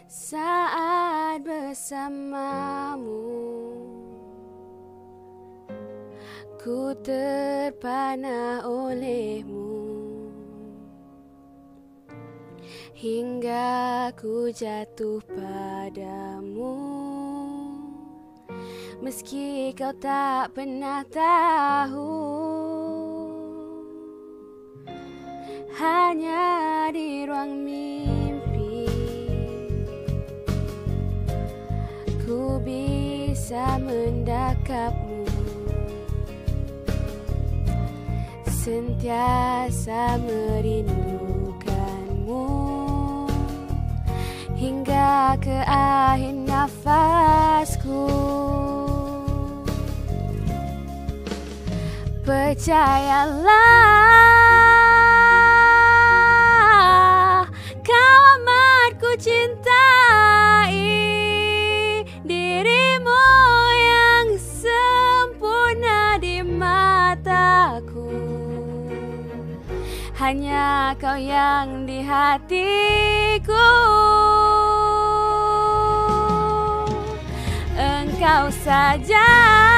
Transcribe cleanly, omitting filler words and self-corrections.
saat bersamamu. Ku terpana olehmu hingga ku jatuh padamu. Meski kau tak pernah tahu, hanya di ruang mimpi ku bisa mendekapmu, sentiasa merindukanmu hingga ke akhir nafasku. Percayalah, kau amat ku cintai dirimu yang sempurna di mataku. Hanya kau yang di hatiku. Engkau saja